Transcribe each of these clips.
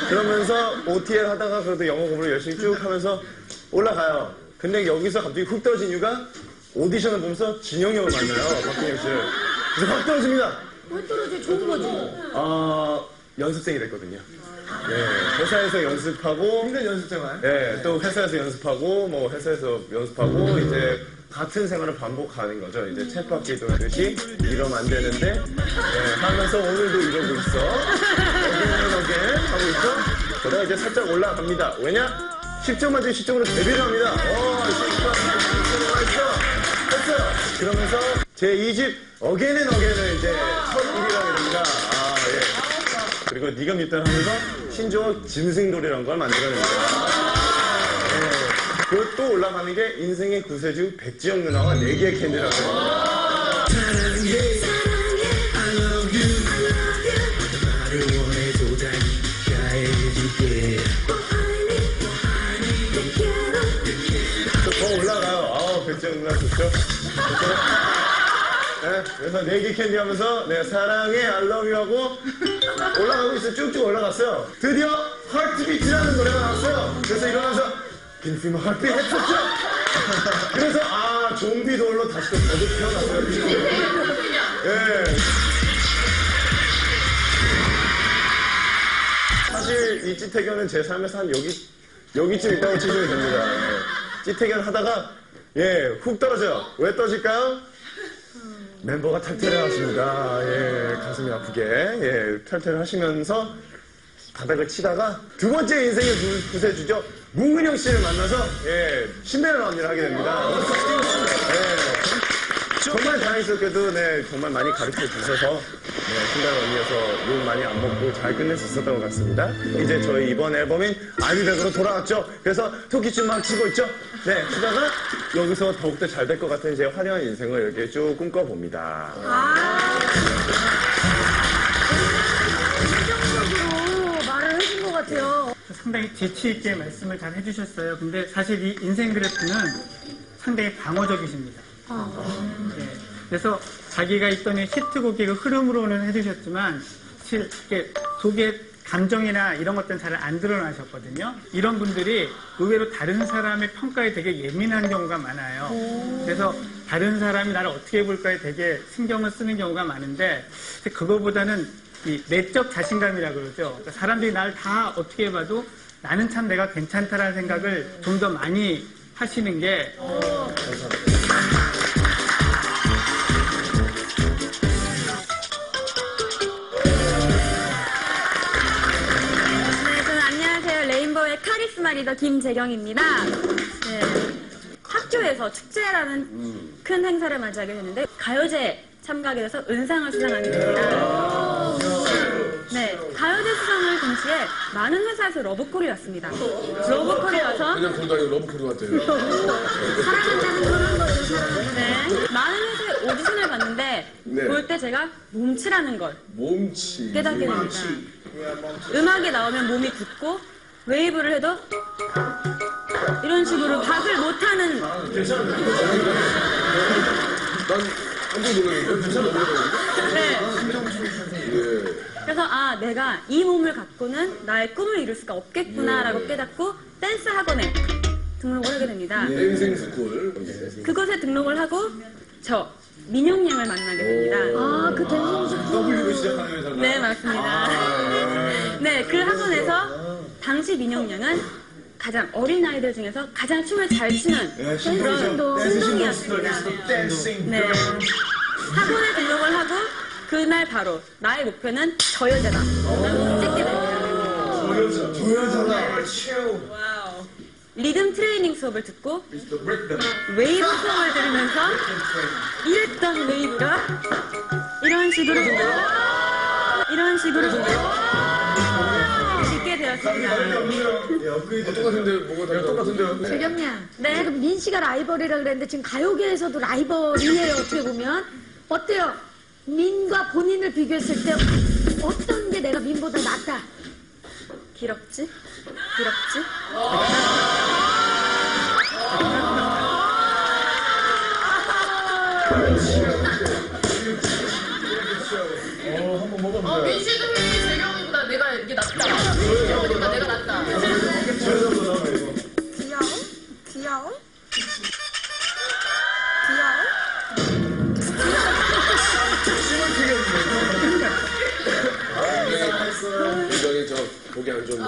그러면서 OTL 하다가 그래도 영어 공부를 열심히 쭉 하면서 올라가요. 근데 여기서 갑자기 훅 떨어진 이유가 오디션을 보면서 진영이 형을 만나요. 박진영 씨를. 그래서 확 떨어집니다. 왜 떨어져? 좋은 거지. 연습생이 됐거든요. 네, 회사에서 연습하고 힘든 연습생활. 네, 또 회사에서 연습하고 뭐 회사에서 연습하고 이제 같은 생활을 반복하는 거죠. 이제 쳇바퀴 돌듯이 이러면 안 되는데 하면서 오늘도 이러고 있어. 어게 하고 있어. 그러다가 이제 살짝 올라갑니다. 왜냐? 10점 만점 10점으로 데뷔를 합니다. 10점 했어요. 그러면서 제 2집 어게인 어게인을 이제 첫 1위라고 됩니다. 그리고 네가 밉다 하면서 신조어 짐승돌이라는 걸 만들어냅니다. 그리고 또 올라가는 게 인생의 구세주 백지영 누나와 4개의 캔디라고 합니다. 더 올라가요. 백지영 누나 좋죠? 네, 그래서 4개 캔디 하면서 사랑해 I love you 하고 올라가고 있어요. 쭉쭉 올라갔어요. 드디어 하트비트라는 노래가 나왔어요. 그래서 일어나서 Can you feel my heartbeat 했었죠? 그래서 좀비 돌로 다시 또 거듭 태어났어요. 예. 사실 이 찌태견은 제 삶에서 한 여기쯤 있다고 치시면 됩니다. 찌태견 하다가 훅 떨어져요. 왜 떨어질까요? 멤버가 탈퇴를 하십니다. 가슴이 아프게 탈퇴를 하시면서 바닥을 치다가 두 번째 인생의 구세주죠. 문근영 씨를 만나서 신데렐라 언니를 하게 됩니다. 정말 다행스럽게도 정말 많이 가르쳐 주셔서 신데렐라 언니여서 욕 많이 안 먹고 잘 끝낼 수 있었던 것 같습니다. 이제 저희 이번 앨범인 아미백으로 돌아왔죠. 그래서 토끼춤 막 추고 있죠. 추다가 여기서 더욱더 잘 될 것 같은 이제 화려한 인생을 이렇게 쭉 꿈꿔봅니다. 긍정적으로 말을 해준 것 같아요. 상당히 재치있게 말씀을 잘 해주셨어요. 근데 사실 이 인생 그래프는 상당히 방어적이십니다. 그래서 자기가 있던 이 히트곡의 그 흐름으로는 해주셨지만 사실 이렇게 속에 감정이나 이런 것들은 잘 안 드러나셨거든요. 이런 분들이 의외로 다른 사람의 평가에 되게 예민한 경우가 많아요. 그래서 다른 사람이 나를 어떻게 볼까에 되게 신경을 쓰는 경우가 많은데 그거보다는 이 내적 자신감이라 그러죠. 그러니까 사람들이 나를 다 어떻게 봐도 나는 참 내가 괜찮다라는 생각을 좀 더 많이 하시는 게 카리스마 리더 김재경입니다. 학교에서 축제라는 큰 행사를 맞이하게 됐는데 가요제 참가하게 돼서 은상을 수상하게 됩니다. 가요제 수상을 동시에 많은 회사에서 러브콜이 왔습니다. 러브콜이 와서 그냥 그러다 러브콜이 왔대요. 사랑한다는 그런 거예요. 사랑한다는. 많은 회사에 오디션을 봤는데 볼 때 제가 몸치라는 걸 깨닫게 됩니다. 음악이 나오면 몸이 굳고 웨이브를 해도 이런 식으로 박을 못하는. 난 깜짝 놀랐는데 괜찮아 보이더라고요. 그래서 내가 이 몸을 갖고는 나의 꿈을 이룰 수가 없겠구나라고 깨닫고 댄스 학원에 등록을 하게 됩니다. 댄싱 스쿨. 그곳에 등록을 하고 저 민영양을 만나게 됩니다. 그 댄싱 스쿨. W로 시작하는 회사가. 네, 맞습니다. 그 학원에서 당시 민영양은 가장 어린 아이들 중에서 가장 춤을 잘 추는 그런 신동이었습니다. 학원에 등록을 하고 그날 바로 나의 목표는 저 여자다 찍게 됩니다. 저 여자다. 와우. 리듬 트레이닝 수업을 듣고 웨이브 수업을 들으면서 이랬던 웨이브가 이런 식으로 있게 되었습니다. 똑같은데 뭐가 다르다. 똑같은데요. 재경양, 네. 지금 민 씨가 라이벌이라 그랬는데 지금 가요계에서도 라이벌이에요. 어떻게 보면 어때요? 민과 본인을 비교했을 때 어떤 게 내가 민보다 낫다? 기럭지? 한번 먹어보세요. 민식이 재경이보다 내가 이게 낫다. 보기 안 좋네요.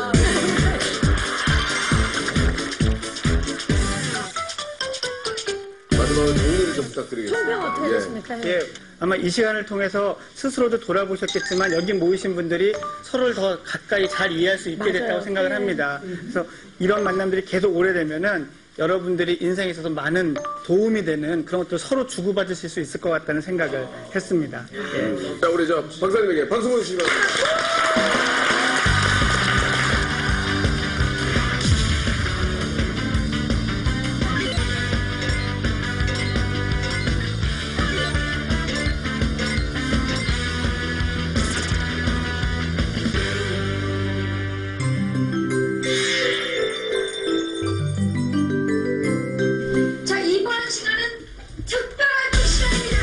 마지막으로 정리를 좀 부탁드리겠습니다. 총평 어떻게 되십니까? 예, 아마 이 시간을 통해서 스스로도 돌아보셨겠지만 여기 모이신 분들이 서로를 더 가까이 잘 이해할 수 있게 맞아요. 됐다고 생각을 합니다. 그래서 이런 만남들이 계속 오래되면은 여러분들이 인생에 있어서 많은 도움이 되는 그런 것들 서로 주고받으실 수 있을 것 같다는 생각을 했습니다. 예. 자, 우리 박사님에게 박수 보내주시기 바랍니다. 자, 이번 시간은 특별한 시간입니다.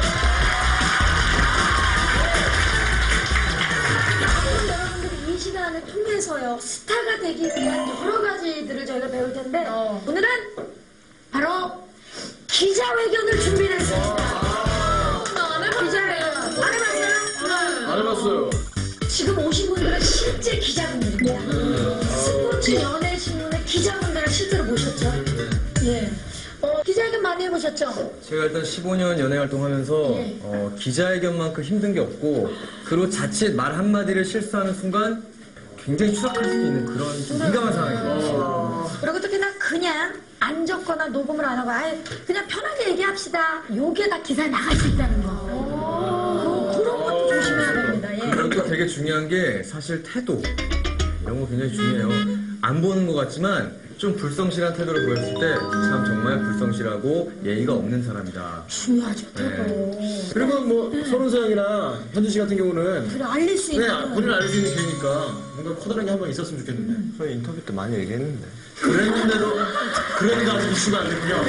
여러분들이 이 시간을 통해서요, 스타가 되기 위한 여러 가지들을 저희가 배울 텐데, 오늘은 바로 기자회견을 준비를 했습니다. 기자회견. 안 해봤어요? 안 해봤어요. 지금 오신 분들은 실제 기자분들입니다. 스포츠 연예 신문의 기자분들을 실제로 모셨죠. 예. 기자회견 많이 해보셨죠? 제가 일단 15년 연예 활동하면서 기자회견만큼 힘든 게 없고 그리고 자칫 말 한마디를 실수하는 순간 굉장히 추락할 수도 있는 그런 좀 민감한 상황이에요. 그리고 특히나 그냥 안 적거나 녹음을 안 하고 아예 그냥 편하게 얘기합시다. 요게 다 기사에 나갈 수 있다는 거. 그런 것도 조심해야 됩니다. 예. 그리고 되게 중요한 게 사실 태도 이런 거 굉장히 중요해요. 안 보는 것 같지만 좀 불성실한 태도를 보였을 때 참 정말 불성실하고 예의가 없는 사람이다. 중요하죠. 그리고 뭐 서른서 형이나 현준 씨 같은 경우는 그래, 알릴 수 있는. 본인을 알릴 수 있는 기회니까 뭔가 커다란 게 한 번 있었으면 좋겠는데. 저희 인터뷰 때 많이 얘기했는데. 그랬는데도 아직 이슈가 안 됐군요.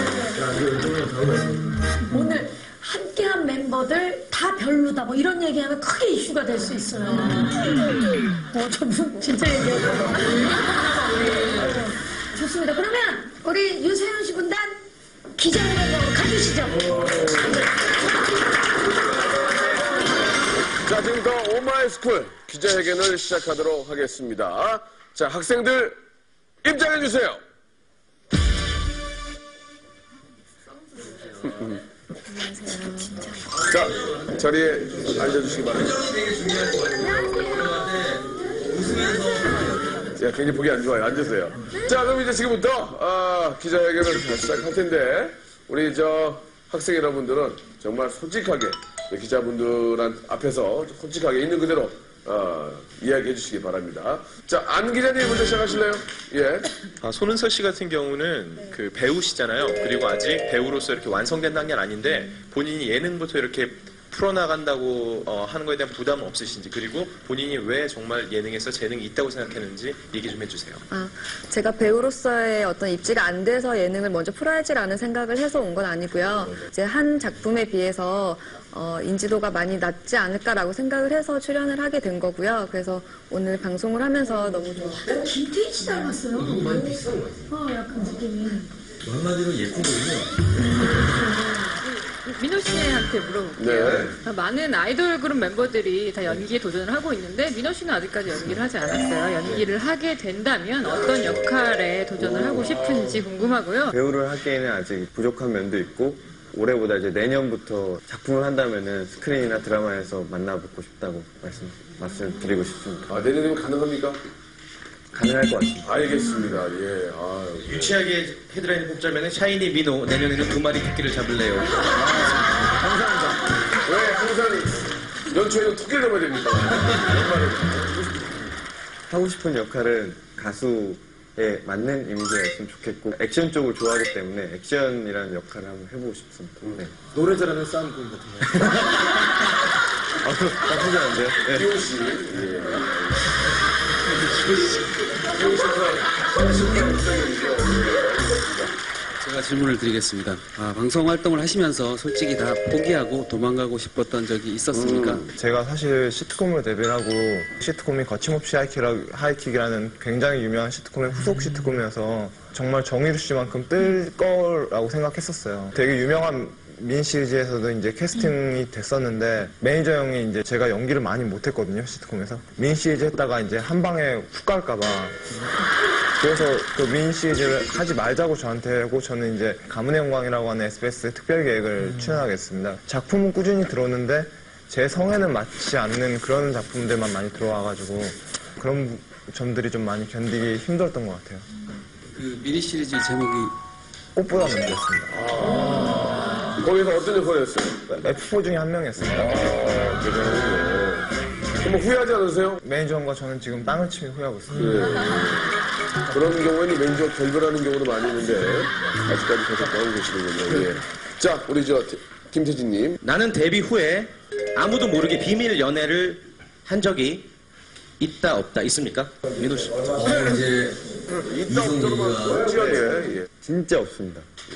오늘 함께한 멤버들 다 별로다 뭐 이런 얘기하면 크게 이슈가 될 수 있어요. 저분 진짜 얘기하고. 좋습니다. 그러면 우리 유세윤 씨 군단 기자회견으로 가주시죠. 자, 지금부터 오마이스쿨 기자회견을 시작하도록 하겠습니다. 자, 학생들 입장해주세요. 자, 자리에 앉아주시기 바랍니다. 되게 중요한 것 같아요. 야, 굉장히 보기 안 좋아요. 앉으세요. 자, 그럼 이제 지금부터 기자회견을 시작할 텐데 우리 학생 여러분들은 정말 솔직하게 기자분들 앞에서 솔직하게 있는 그대로 이야기해 주시기 바랍니다. 자, 안 기자님 먼저 시작하실래요? 예. 손은서 씨 같은 경우는 그 배우시잖아요. 그리고 아직 배우로서 이렇게 완성된 단계는 아닌데 본인이 예능부터 이렇게 풀어나간다고 하는 거에 대한 부담은 없으신지, 그리고 본인이 왜 정말 예능에서 재능이 있다고 생각했는지 얘기 좀 해주세요. 제가 배우로서의 어떤 입지가 안 돼서 예능을 먼저 풀어야지라는 생각을 해서 온 건 아니고요. 이제 한 작품에 비해서 인지도가 많이 낮지 않을까라고 생각을 해서 출연을 하게 된 거고요. 그래서 오늘 방송을 하면서 너무 좀 김태희 씨 닮았어요. 많이 비싼 것 같아요. 약간 느낌이. 한마디로 예쁜 거군요. 민호 씨한테 물어볼게요. 많은 아이돌 그룹 멤버들이 다 연기에 도전을 하고 있는데 민호 씨는 아직까지 연기를 하지 않았어요. 연기를 하게 된다면 어떤 역할에 도전을 하고 싶은지 궁금하고요. 배우를 하기에는 아직 부족한 면도 있고, 올해보다 이제 내년부터 작품을 한다면은 스크린이나 드라마에서 만나뵙고 싶다고 말씀드리고 싶습니다. 내년이면 가능합니까? 가능할 것 같습니다. 알겠습니다. 예. 유치하게 헤드라인 뽑자면 샤이니 민호 내년에는 두 마리 토끼를 잡을래요. 감사합니다. 왜 항상 연초에는 토끼를 잡아야 됩니까? 하고 싶은 역할은 가수에 맞는 이미지가 있으면 좋겠고, 액션 쪽을 좋아하기 때문에 액션이라는 역할을 한번 해보고 싶습니다. 네. 노래 잘하는 싸움꾼 같은 거. 나쁘지 않은데요? 네. 기호 씨. 제가 질문을 드리겠습니다. 방송 활동을 하시면서 솔직히 다 포기하고 도망가고 싶었던 적이 있었습니까? 제가 사실 시트콤으로 데뷔를 하고, 시트콤이 거침없이 하이킥이라는 굉장히 유명한 시트콤의 후속 시트콤이어서 정말 정유리 씨만큼 뜰 거라고 생각했었어요. 되게 유명한 민 시리즈에서도 이제 캐스팅이 됐었는데 매니저 형이 이제 제가 연기를 많이 못했거든요, 시트콤에서. 민 시리즈 했다가 이제 한 방에 훅 갈까봐. 그래서 그 민 시리즈를 하지 말자고 저한테 하고 저는 이제 가문의 영광이라고 하는 SBS 특별 계획을 출연하겠습니다. 작품은 꾸준히 들어오는데 제 성에는 맞지 않는 그런 작품들만 많이 들어와가지고 그런 점들이 좀 많이 견디기 힘들었던 것 같아요. 그 미니 시리즈 제목이 꽃보다 먼저였습니다. 거기서 어떤 역할을 했어요? F4 중에 한 명이었습니다. 뭐 후회하지 않으세요? 매니저 형과 저는 지금 땅을 치며 후회하고 있습니다. 네. 그런 경우에는 매니저 결별하는 경우도 많이 있는데 아직까지 계속 나오고 계시는군요. 예. 자, 우리 김태진님. 나는 데뷔 후에 아무도 모르게 비밀 연애를 한 적이 있다 없다 있습니까? 민호 씨. 이제 있다 없다로만 솔직하게. 예. 진짜 없습니다.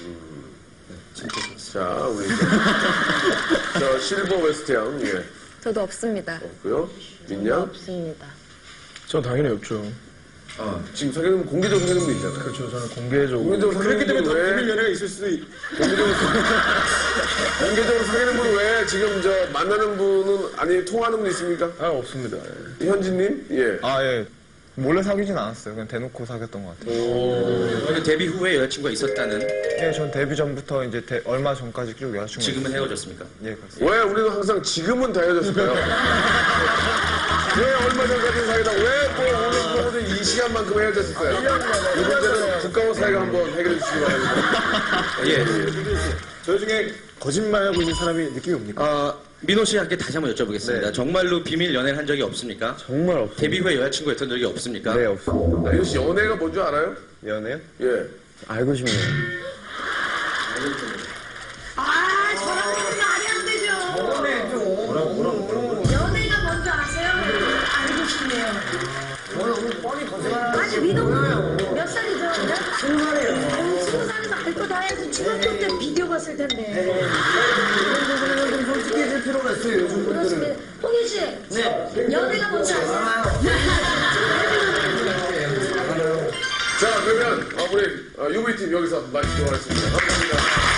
자, 우리 저 실버 웨스트 양. 예. 저도 없습니다. 없고요. 민양. 없습니다. 전 당연히 없죠. 지금 사귀는 공개적으로 사귀는 분 있잖아요. 그렇죠. 저는 공개적으로. 공개적으로 그렇기 때문에 더 왜 비밀 연애가 있을 수도 있. 공개적으로 사귀는 분은 왜 지금 만나는 분은 아니 통하는 분 있습니까? 없습니다. 현진님? 예. 예. 몰래 사귀진 않았어요. 그냥 대놓고 사귀었던 것 같아요. 그리고 데뷔 후에 여자친구가 있었다는 예, 전 데뷔 전부터 이제 얼마 전까지 쭉 여자친구가 지금은 헤어졌습니까? 예, 그렇습니다. 왜 우리는 항상 지금은 다 헤어졌을까요? 왜 얼마 전까지 사귀다 오늘 이 시간만큼 헤어졌을까요? 이 문제는 국가와 사회가 한번 해결해 주시기 바랍니다. 예. 저 중에 거짓말하고 있는 사람이 느낌이 옵니까? 민호 씨한테 다시 한번 여쭤보겠습니다. 네. 정말로 비밀 연애를 한 적이 없습니까? 정말 없어요. 데뷔 후에 여자친구였던 적이 없습니까? 네, 없습니다. 민호 씨 연애가 뭔 줄 알아요? 연애요? 예. 알고 싶네요. 저랑은 말이 안 되죠. 연애가 뭔지 아세요? 알고 싶네요. 아니, 민호 몇 살이죠? 20살이에요. 20살이면 알 거 다 해야지. 중학교 때 비디오 봤을 텐데. 솔직해질 필요가 있어요, 요즘 분들은. 홍희 씨, 연애가 뭔지 아세요? 자, 그러면 우리 UV팀 여기서 마치도록 하겠습니다. 감사합니다.